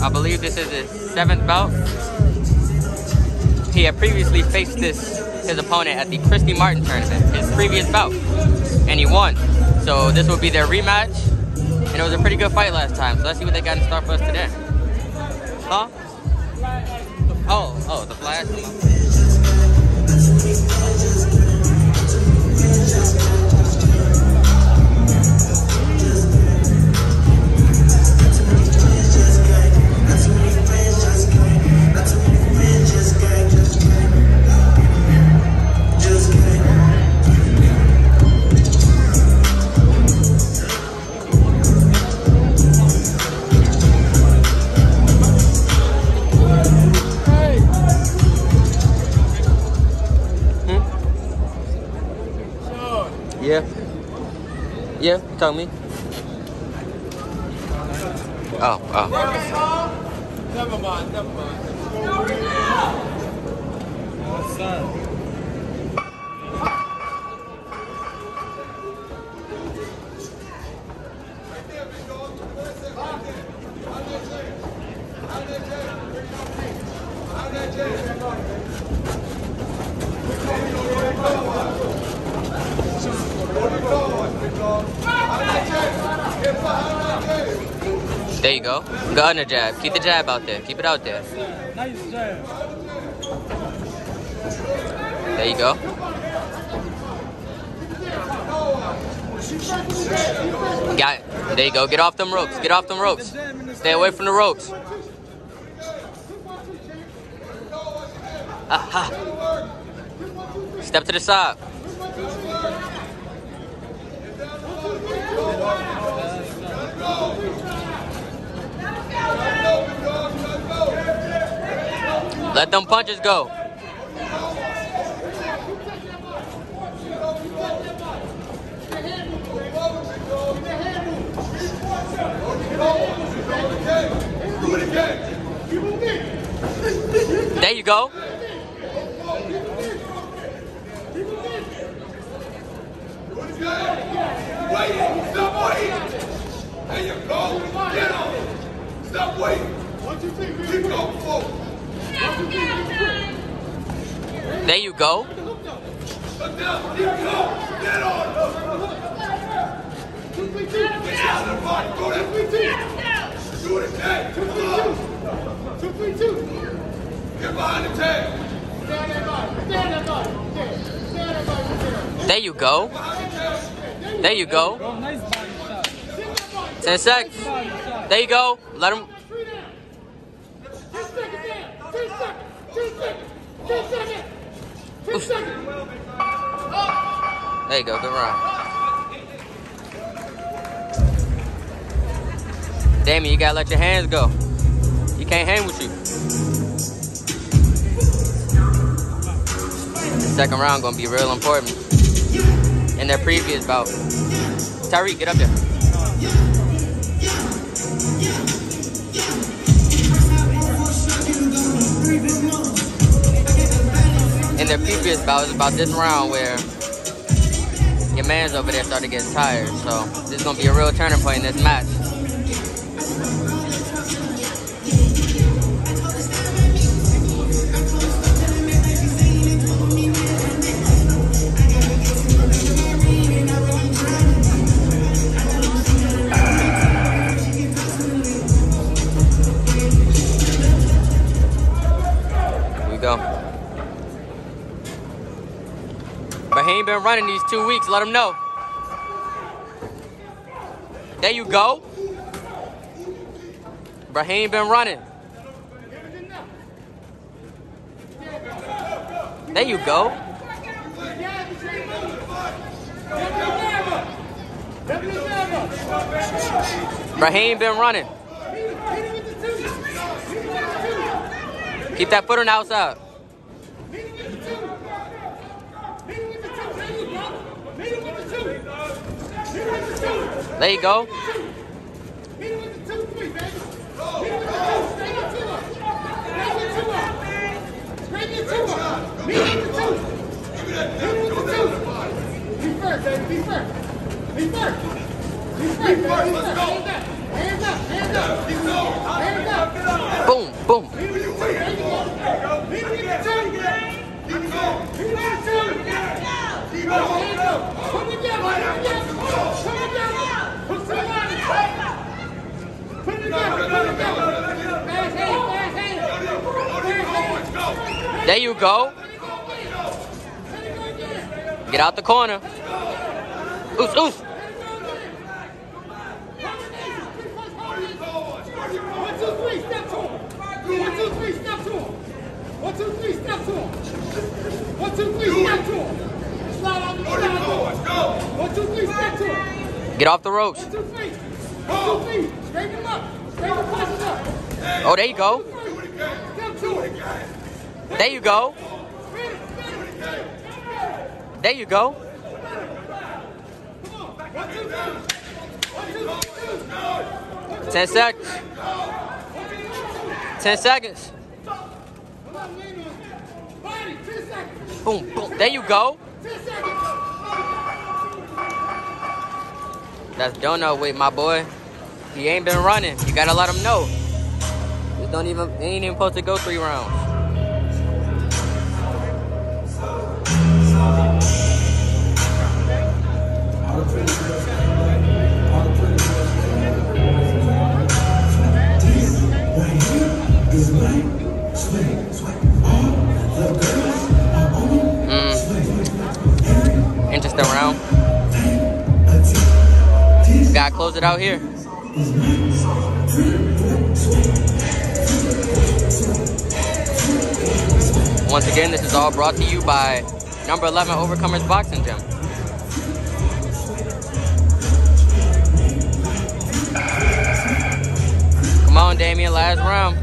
I believe this is his 7th bout. He had previously faced his opponent at the Christy Martin tournament, his previous bout, and he won. So this will be their rematch, and it was a pretty good fight last time. So let's see what they got in store for us today. Huh? Oh, the flash. Yeah, tell me. Oh. Never mind. What's up? There you go. Go on the jab. Keep the jab out there. Keep it out there. Nice jab. There you go. Got it. There you go. Get off them ropes. Get off them ropes. Stay away from the ropes. Aha. Step to the side. Let them punches go. There you go. Stop waiting. There you go. Get on. Stop waiting. Keep going forward. There you go. Get on. Get out of the body. Go there. Do it again. 2-3-2. Get behind the tag. There you go. There you go. 10 seconds. There you go. Let him. There you go. Good round. Damion, you gotta let your hands go. You can't hang with you. The second round gonna be real important in their previous bout. Tyreek, get up there. In their previous bout, it was about this round where your man's over there started getting tired. So this is gonna be a real turning point in this match. But he ain't been running these 2 weeks. Let him know. There you go. But he ain't been running. There you go. But he ain't been running. Keep that foot on the outside. There you go. There you go. Get out the corner. Oos, oos. 1, 2, 3, step to him. 1, 2, 3, step to him. 1, 2, 3, step to him. 1, 2, 3, step to him. Slide out the slide. 1, 2, 3, step to him. Get off the ropes. 1, 2, 3. 1, 2, 3. Straighten him up. Straighten the punches up. Oh, there you go. Step to him. There you go. There you go. 10 seconds. 10 seconds. Boom, boom. There you go. That's donut weight, my boy. He ain't been running. You gotta let him know. He ain't even supposed to go 3 rounds. Interesting round. Gotta close it out here. Once again, this is all brought to you by number 11 Overcomers Boxing Gym. Come on, Damion, last round.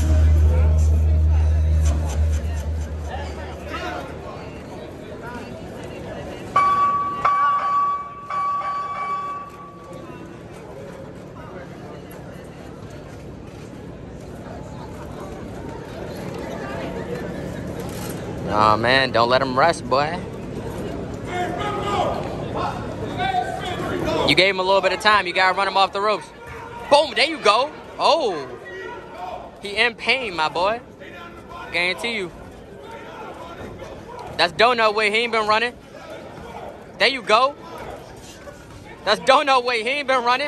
Oh man, don't let him rest, boy. You gave him a little bit of time. You gotta run him off the ropes. Boom, there you go. Oh, he in pain, my boy. Guarantee you. That's donut weight. He ain't been running. There you go. That's donut weight. He ain't been running.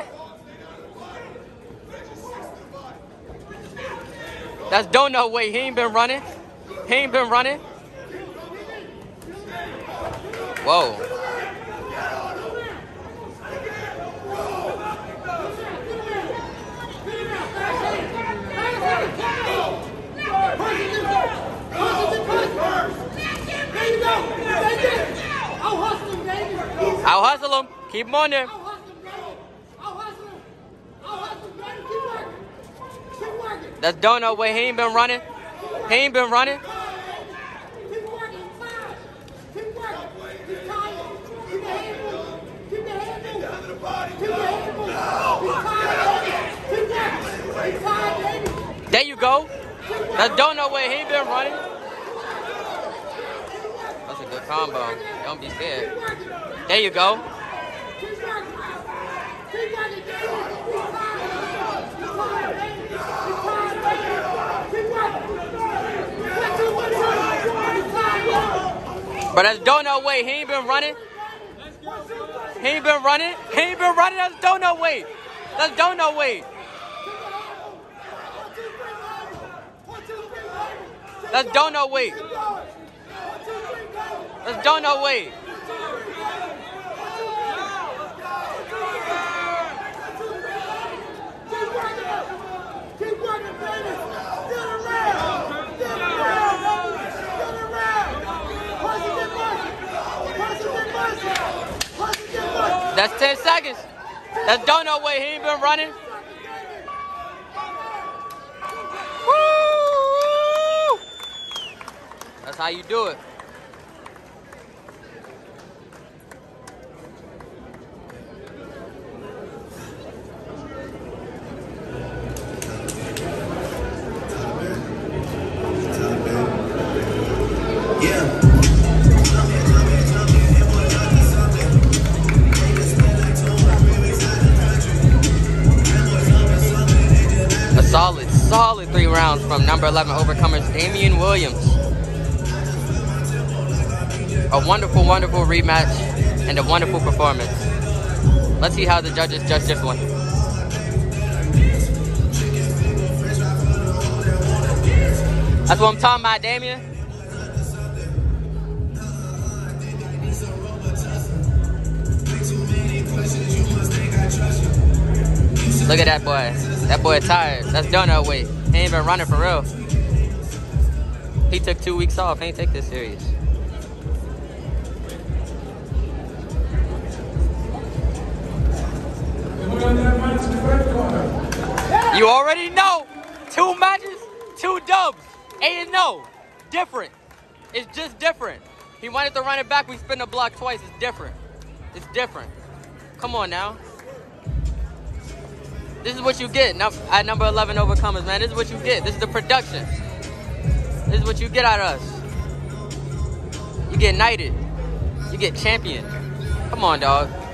That's donut weight. He ain't been running. He ain't been running. Whoa. I'll hustle him. Keep him on there. That's donut weight. He ain't been running. He ain't been running. There you go. That's donut weight. He ain't been running. That's a good combo. Don't be scared. There you go. But that's donut weight. He ain't been running. He ain't been running. He ain't been running. That's donut weight. That's donut weight. That's donut weight. That's donut weight. That's 10 seconds. That's donut weight. He ain't been running. Woo! That's how you do it. Solid 3 rounds from number 11 Overcomers Damion Williams. A wonderful, wonderful rematch and a wonderful performance. Let's see how the judges judge this one. That's what I'm talking about, Damion. Look at that boy. That boy tired. That's donut weight. He ain't been running for real. He took 2 weeks off. He ain't take this serious. You already know. 2 matches, 2 dubs. A-0. Different. It's just different. He wanted to run it back. We spin the block twice. It's different. It's different. Come on now. This is what you get at number 11 Overcomers, man. This is what you get. This is the production. This is what you get out of us. You get knighted. You get champion. Come on, dog.